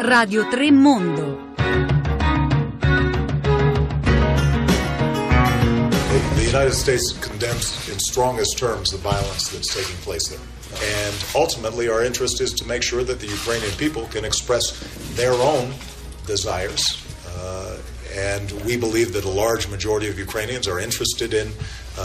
Radio 3 Mondo. The United States condemns in strongest terms the violence that's taking place there. And ultimately our interest is to make sure that the Ukrainian people can express their own desires. And we believe that a large majority of Ukrainians are interested in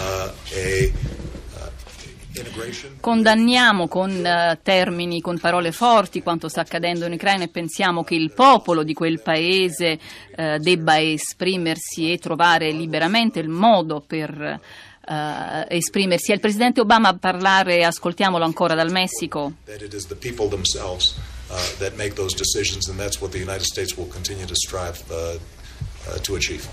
Condanniamo con termini, con parole forti quanto sta accadendo in Ucraina e pensiamo che il popolo di quel paese debba esprimersi e trovare liberamente il modo per esprimersi. È il presidente Obama a parlare, ascoltiamolo ancora dal Messico. That it is the people themselves that make those decisions, and that's what the United States will continue to strive to achieve.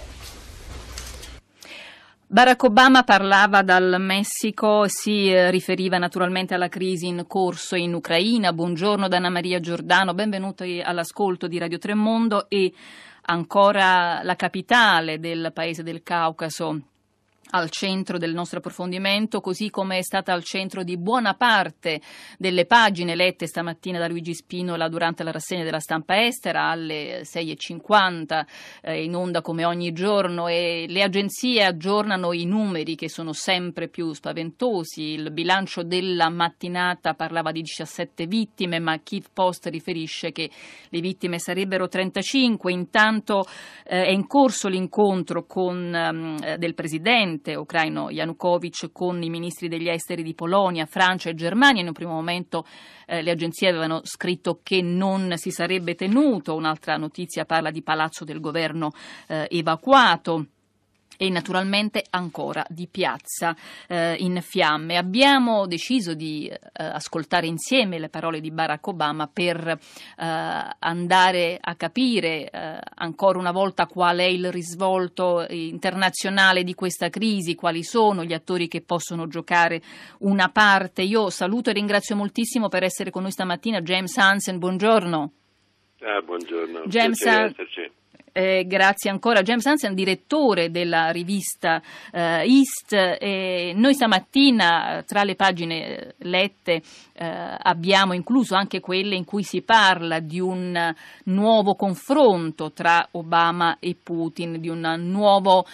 Barack Obama parlava dal Messico, si riferiva naturalmente alla crisi in corso in Ucraina. Buongiorno da Anna Maria Giordano, benvenuti all'ascolto di Radio 3 Mondo. E ancora la capitale del paese del Caucaso al centro del nostro approfondimento, così come è stata al centro di buona parte delle pagine lette stamattina da Luigi Spinola durante la rassegna della stampa estera alle 6:50 in onda come ogni giorno, e le agenzie aggiornano i numeri che sono sempre più spaventosi. Il bilancio della mattinata parlava di 17 vittime, ma Kyiv Post riferisce che le vittime sarebbero 35. Intanto è in corso l'incontro del presidente ucraino Yanukovych con i ministri degli esteri di Polonia, Francia e Germania. In un primo momento le agenzie avevano scritto che non si sarebbe tenuto. Un'altra notizia parla di palazzo del governo evacuato. E naturalmente ancora di piazza in fiamme. Abbiamo deciso di ascoltare insieme le parole di Barack Obama per andare a capire ancora una volta qual è il risvolto internazionale di questa crisi, quali sono gli attori che possono giocare una parte. Io saluto e ringrazio moltissimo per essere con noi stamattina James Hansen, buongiorno. Buongiorno, James grazie ancora. James Hansen, direttore della rivista East. Noi stamattina tra le pagine lette abbiamo incluso anche quelle in cui si parla di un nuovo confronto tra Obama e Putin, di un nuovo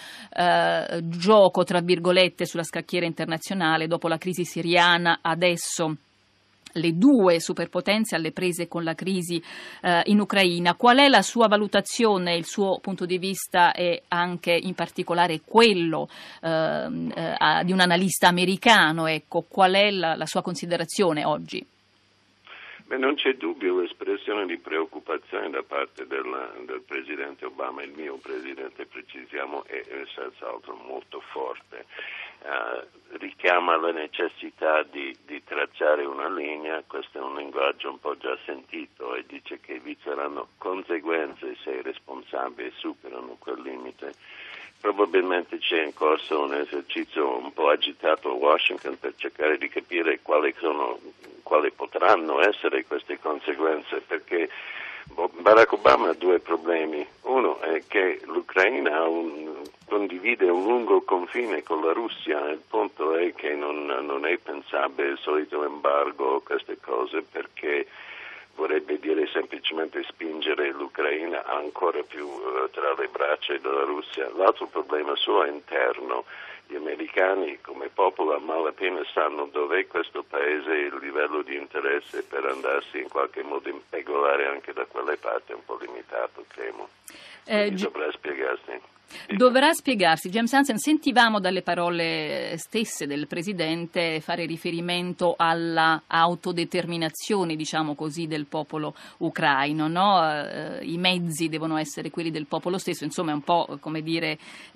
gioco tra virgolette sulla scacchiera internazionale dopo la crisi siriana. Adesso le due superpotenze alle prese con la crisi in Ucraina. Qual è la sua valutazione, il suo punto di vista e anche in particolare quello di un analista americano? Ecco, qual è la sua considerazione oggi? Non c'è dubbio, l'espressione di preoccupazione da parte del presidente Obama, il mio presidente precisiamo, è senz'altro molto forte. Richiama la necessità di tracciare una linea. Questo è un linguaggio un po' già sentito, e dice che vi saranno conseguenze se i responsabili superano quel limite. Probabilmente c'è in corso un esercizio un po' agitato a Washington per cercare di capire quali potranno essere queste conseguenze, perché Barack Obama ha due problemi. Uno è che l'Ucraina condivide un lungo confine con la Russia. Il punto è che non è pensabile il solito embargo o queste cose, perché vorrebbe dire semplicemente spingere l'Ucraina ancora più tra le braccia della Russia. L'altro problema suo è interno. Gli americani come popolo a malapena sanno dov'è questo paese e il livello di interesse per andarsi in qualche modo impegolare anche da quelle parti, un po' limitato, temo. Dovrà spiegarsi. Dovrà spiegarsi. James Hansen, sentivamo dalle parole stesse del Presidente fare riferimento alla autodeterminazione, diciamo così, del popolo ucraino, no? I mezzi devono essere quelli del popolo stesso, insomma è un po' come dire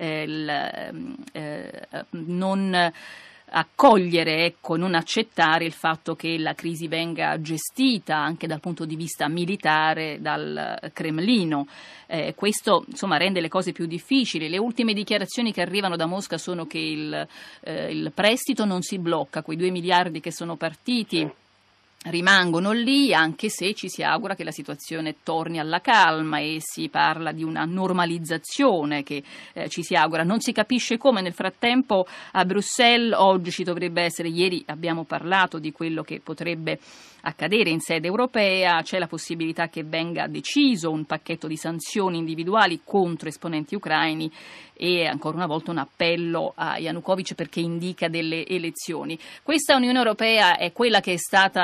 non accogliere, ecco, non accettare il fatto che la crisi venga gestita anche dal punto di vista militare dal Cremlino. Questo insomma rende le cose più difficili. Le ultime dichiarazioni che arrivano da Mosca sono che il prestito non si blocca, quei 2 miliardi che sono partiti rimangono lì, anche se ci si augura che la situazione torni alla calma e si parla di una normalizzazione che ci si augura. Non si capisce come. Nel frattempo a Bruxelles oggi ci dovrebbe essere, ieri abbiamo parlato di quello che potrebbe accadere in sede europea, c'è la possibilità che venga deciso un pacchetto di sanzioni individuali contro esponenti ucraini e ancora una volta un appello a Yanukovych perché indica delle elezioni. Questa Unione Europea è quella che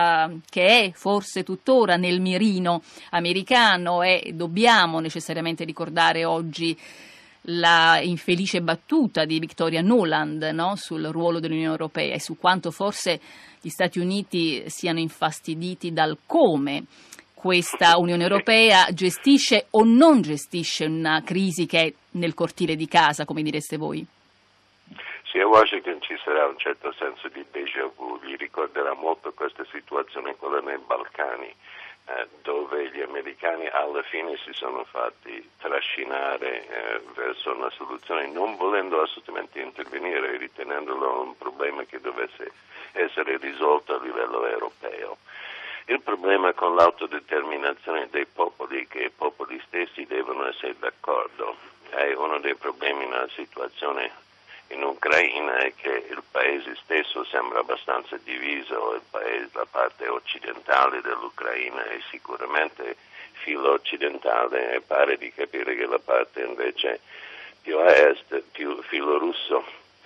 è forse tuttora nel mirino americano e dobbiamo necessariamente ricordare oggi la infelice battuta di Victoria Nuland, no? Sul ruolo dell'Unione Europea e su quanto forse gli Stati Uniti siano infastiditi dal come questa Unione Europea gestisce o non gestisce una crisi che è nel cortile di casa, come direste voi. Sì, a Washington ci sarà un certo senso di déjà vu, gli ricorderà molto questa situazione, quella nei Balcani, dove gli americani alla fine si sono fatti trascinare verso una soluzione, non volendo assolutamente intervenire, ritenendolo un problema che dovesse essere risolto a livello europeo. Il problema con l'autodeterminazione dei popoli, che i popoli stessi devono essere d'accordo, è uno dei problemi nella situazione in Ucraina è che il paese stesso sembra abbastanza diviso, la parte occidentale dell'Ucraina è sicuramente filo occidentale e pare di capire che la parte invece più a est, più filo russo.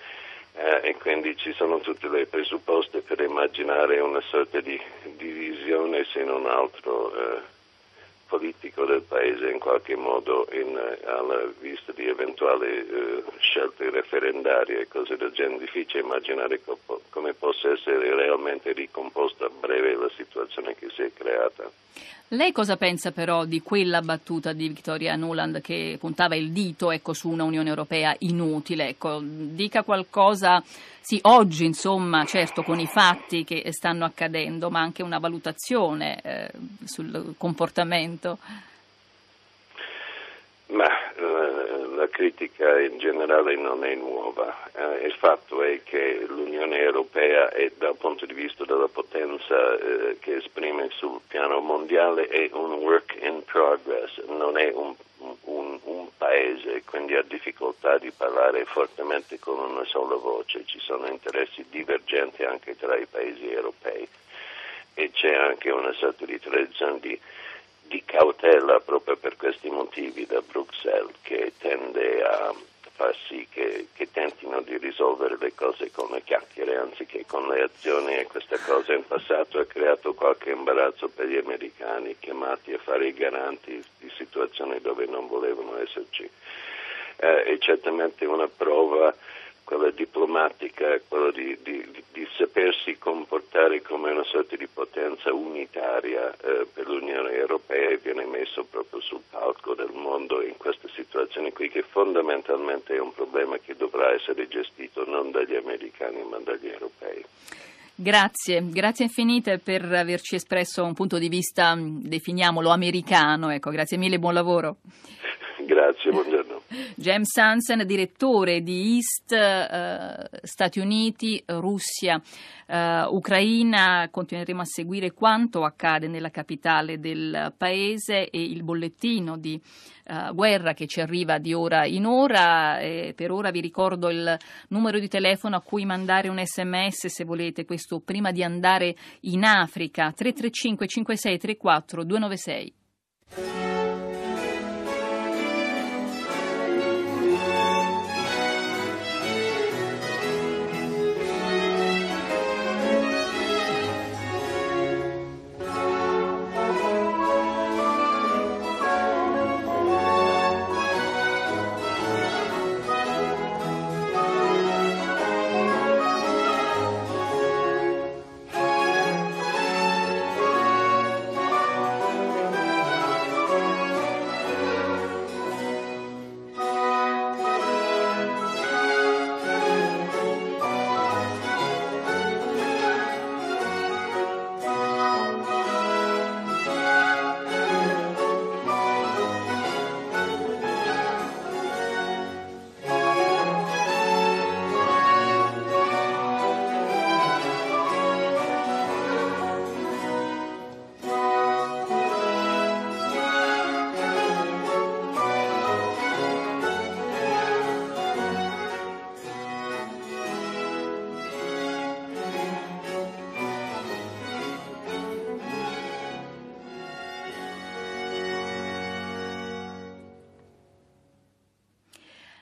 E quindi ci sono tutte le presupposte per immaginare una sorta di divisione, se non altro politico del paese in qualche modo alla vista di eventuali scelte referendarie e cose del genere. Difficile immaginare come possa essere realmente ricomposta a breve la situazione che si è creata. Lei cosa pensa però di quella battuta di Victoria Nuland che puntava il dito su una Unione Europea inutile? Dica qualcosa, sì, oggi insomma, certo con i fatti che stanno accadendo, ma anche una valutazione sul comportamento. Ma la critica in generale non è nuova. Il fatto è che l'Unione Europea è, dal punto di vista della potenza che esprime sul piano mondiale, è un work in progress, non è un paese, quindi ha difficoltà di parlare fortemente con una sola voce. Ci sono interessi divergenti anche tra i paesi europei e c'è anche una sorta di tradizione di cautela proprio per questi motivi da Bruxelles, che tende a far sì che tentino di risolvere le cose con le chiacchiere anziché con le azioni, e questa cosa in passato ha creato qualche imbarazzo per gli americani chiamati a fare i garanti di situazioni dove non volevano esserci. È certamente una prova, quella diplomatica, quello di sapersi comportare come una sorta di potenza unitaria per l'Unione Europea, e viene messo proprio sul palco del mondo in questa situazione qui, che fondamentalmente è un problema che dovrà essere gestito non dagli americani ma dagli europei. Grazie infinite per averci espresso un punto di vista, definiamolo, americano. Grazie mille, buon lavoro. Grazie, buongiorno. James Hansen, direttore di East, Stati Uniti, Russia, Ucraina. Continueremo a seguire quanto accade nella capitale del paese e il bollettino di guerra che ci arriva di ora in ora. Per ora vi ricordo il numero di telefono a cui mandare un SMS se volete, questo prima di andare in Africa, 335 5634 296.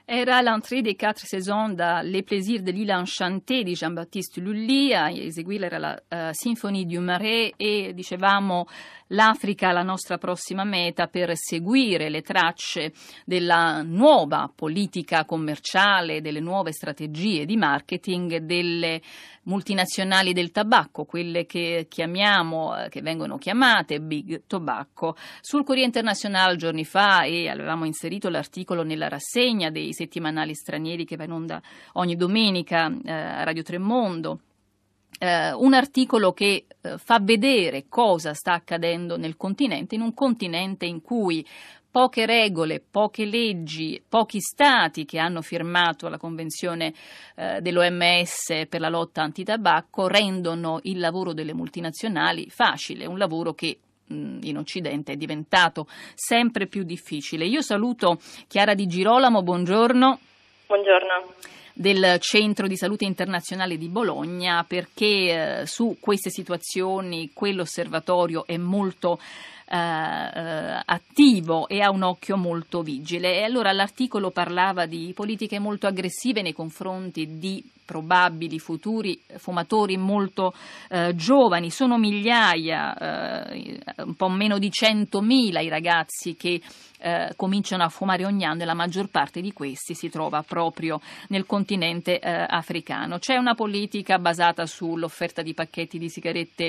Era l'entrée des 4 saisons da Les plaisirs de l'île enchantée di Jean-Baptiste Lully, a eseguire era la Symphonie du Marais e dicevamo l'Africa la nostra prossima meta per seguire le tracce della nuova politica commerciale, delle nuove strategie di marketing delle multinazionali del tabacco, quelle che chiamiamo, che vengono chiamate Big Tobacco. Sul Corriere Internazionale giorni fa, e avevamo inserito l'articolo nella rassegna dei settimanali stranieri che va in onda ogni domenica a Radio Tremondo, un articolo che fa vedere cosa sta accadendo nel continente, in un continente in cui poche regole, poche leggi, pochi stati che hanno firmato la convenzione dell'OMS per la lotta antitabacco rendono il lavoro delle multinazionali facile, un lavoro che in Occidente è diventato sempre più difficile. Io saluto Chiara Di Girolamo, buongiorno. Buongiorno. Del Centro di Salute Internazionale di Bologna, perché su queste situazioni quell'osservatorio è molto attivo e ha un occhio molto vigile. E allora l'articolo parlava di politiche molto aggressive nei confronti di probabili futuri fumatori molto giovani. Sono migliaia, un po' meno di 100.000 i ragazzi che cominciano a fumare ogni anno, e la maggior parte di questi si trova proprio nel continente africano. C'è una politica basata sull'offerta di pacchetti di sigarette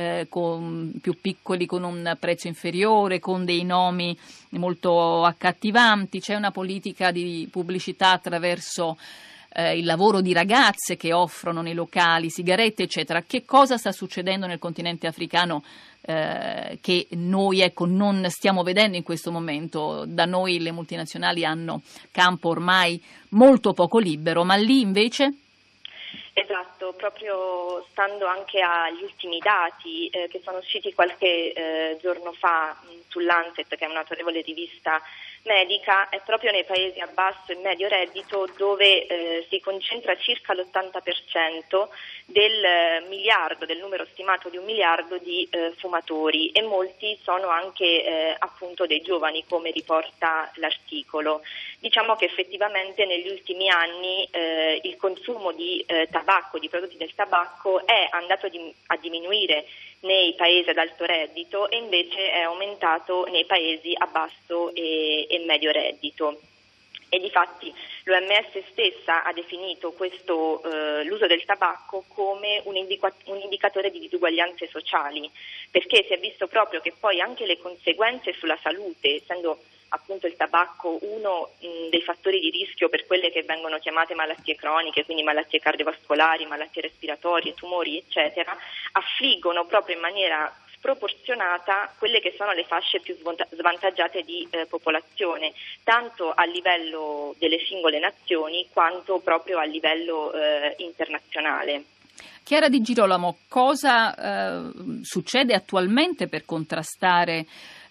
più piccoli, con un prezzo inferiore, con dei nomi molto accattivanti. C'è una politica di pubblicità attraverso il lavoro di ragazze che offrono nei locali sigarette, eccetera. Che cosa sta succedendo nel continente africano che noi non stiamo vedendo in questo momento? Da noi le multinazionali hanno campo ormai molto poco libero, ma lì invece? Esatto, proprio stando anche agli ultimi dati che sono usciti qualche giorno fa sull'Lancet, che è un'autorevole rivista medica, è proprio nei paesi a basso e medio reddito dove si concentra circa l'80% del numero stimato di 1 miliardo di fumatori, e molti sono anche appunto dei giovani, come riporta l'articolo. Diciamo che effettivamente negli ultimi anni il consumo di tabacco, di prodotti del tabacco, è andato a diminuire nei paesi ad alto reddito e invece è aumentato nei paesi a basso e medio reddito. E difatti l'OMS stessa ha definito l'uso del tabacco come un indicatore di disuguaglianze sociali, perché si è visto proprio che poi anche le conseguenze sulla salute, essendo appunto il tabacco uno dei fattori di rischio per quelle che vengono chiamate malattie croniche, quindi malattie cardiovascolari, malattie respiratorie, tumori, eccetera, affliggono proprio in maniera sproporzionata quelle che sono le fasce più svantaggiate di popolazione, tanto a livello delle singole nazioni quanto proprio a livello internazionale. Chiara Di Girolamo, cosa succede attualmente per contrastare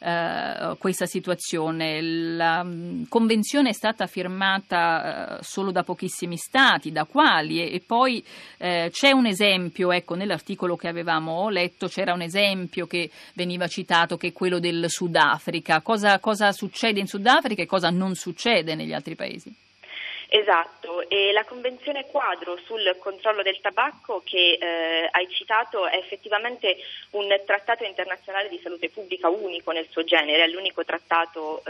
questa situazione? La convenzione è stata firmata solo da pochissimi stati, da quali? E poi c'è un esempio, nell'articolo che avevamo letto c'era un esempio che veniva citato, che è quello del Sudafrica. Cosa succede in Sudafrica e cosa non succede negli altri paesi? Esatto, e la Convenzione quadro sul controllo del tabacco che hai citato è effettivamente un trattato internazionale di salute pubblica unico nel suo genere, è l'unico trattato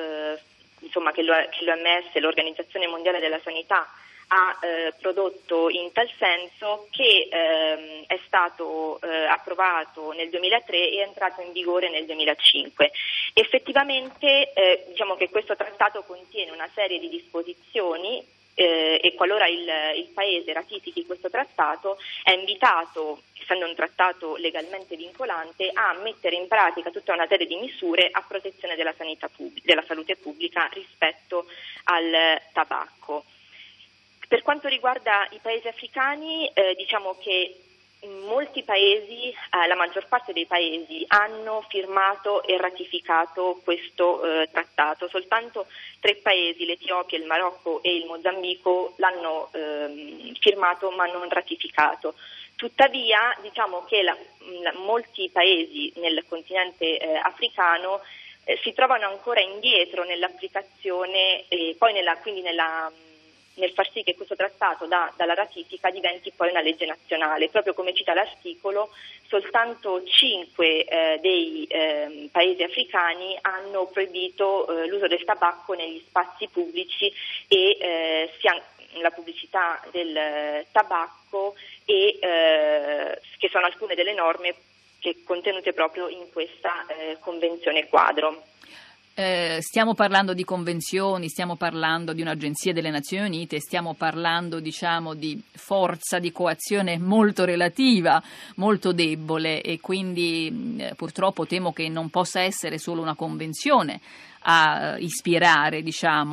che l'OMS, l'Organizzazione Mondiale della Sanità, ha prodotto in tal senso, che è stato approvato nel 2003 e è entrato in vigore nel 2005. Effettivamente diciamo che questo trattato contiene una serie di disposizioni e qualora il Paese ratifichi questo trattato è invitato, essendo un trattato legalmente vincolante, a mettere in pratica tutta una serie di misure a protezione della salute pubblica rispetto al tabacco. Per quanto riguarda i paesi africani, diciamo che molti paesi, la maggior parte dei paesi, hanno firmato e ratificato questo trattato. Soltanto 3 paesi, l'Etiopia, il Marocco e il Mozambico, l'hanno firmato ma non ratificato. Tuttavia, diciamo che molti paesi nel continente africano si trovano ancora indietro nell'applicazione e poi nella nel far sì che questo trattato dalla ratifica diventi poi una legge nazionale. Proprio come cita l'articolo, soltanto 5 dei paesi africani hanno proibito l'uso del tabacco negli spazi pubblici e sia la pubblicità del tabacco e che sono alcune delle norme contenute proprio in questa convenzione quadro. Stiamo parlando di convenzioni, stiamo parlando di un'agenzia delle Nazioni Unite, stiamo parlando di forza di coazione molto relativa, molto debole, e quindi purtroppo temo che non possa essere solo una convenzione a ispirare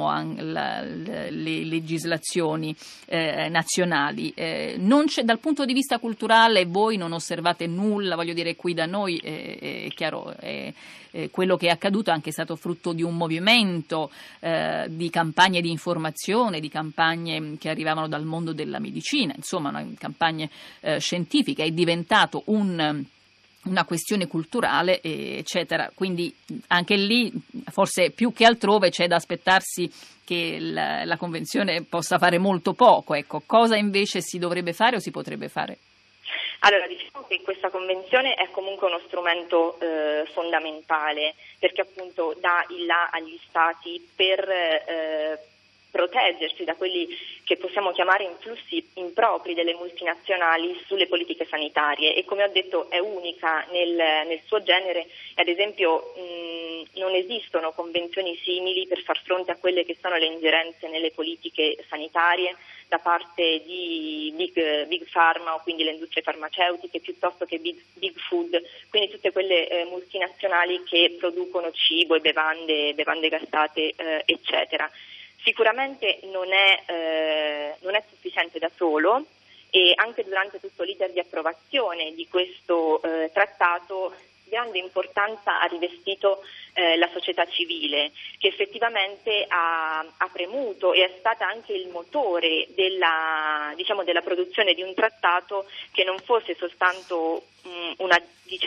le legislazioni nazionali. Non c'è, dal punto di vista culturale voi non osservate nulla, voglio dire, qui da noi è chiaro, quello che è accaduto è anche stato frutto di un movimento di campagne di informazione, di campagne che arrivavano dal mondo della medicina, insomma campagne scientifiche, è diventato una questione culturale, eccetera. Quindi anche lì, forse più che altrove, c'è da aspettarsi che la Convenzione possa fare molto poco. Ecco, cosa invece si dovrebbe fare o si potrebbe fare? Allora, diciamo che questa convenzione è comunque uno strumento fondamentale, perché appunto dà il là agli Stati per proteggersi da quelli che possiamo chiamare influssi impropri delle multinazionali sulle politiche sanitarie, e come ho detto è unica nel suo genere. Ad esempio non esistono convenzioni simili per far fronte a quelle che sono le ingerenze nelle politiche sanitarie da parte di big pharma, o quindi le industrie farmaceutiche, piuttosto che big food, quindi tutte quelle multinazionali che producono cibo e bevande gassate, eccetera. Sicuramente non è sufficiente da solo, e anche durante tutto l'iter di approvazione di questo trattato grande importanza ha rivestito la società civile, che effettivamente ha premuto e è stata anche il motore della produzione di un trattato che non fosse soltanto una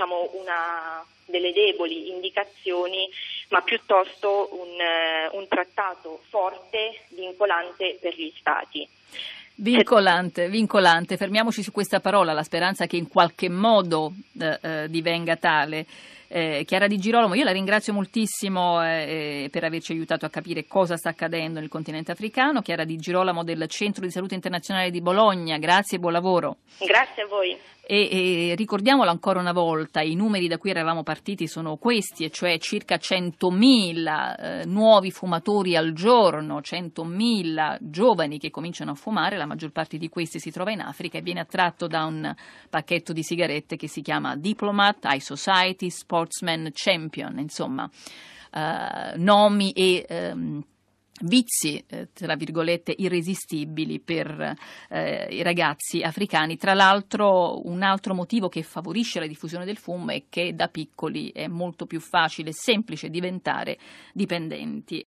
delle deboli indicazioni, ma piuttosto un trattato forte, vincolante per gli Stati. Vincolante, fermiamoci su questa parola, la speranza che in qualche modo divenga tale. Chiara Di Girolamo, io la ringrazio moltissimo per averci aiutato a capire cosa sta accadendo nel continente africano. Chiara Di Girolamo del Centro di Salute Internazionale di Bologna, grazie e buon lavoro. Grazie a voi. E ricordiamolo ancora una volta, i numeri da cui eravamo partiti sono questi, e cioè circa 100.000 nuovi fumatori al giorno, 100.000 giovani che cominciano a fumare, la maggior parte di questi si trova in Africa e viene attratto da un pacchetto di sigarette che si chiama Diplomat, High Society, Sportsman, Champion, insomma nomi e vizi, tra virgolette, irresistibili per i ragazzi africani. Tra l'altro, un altro motivo che favorisce la diffusione del fumo è che da piccoli è molto più facile e semplice diventare dipendenti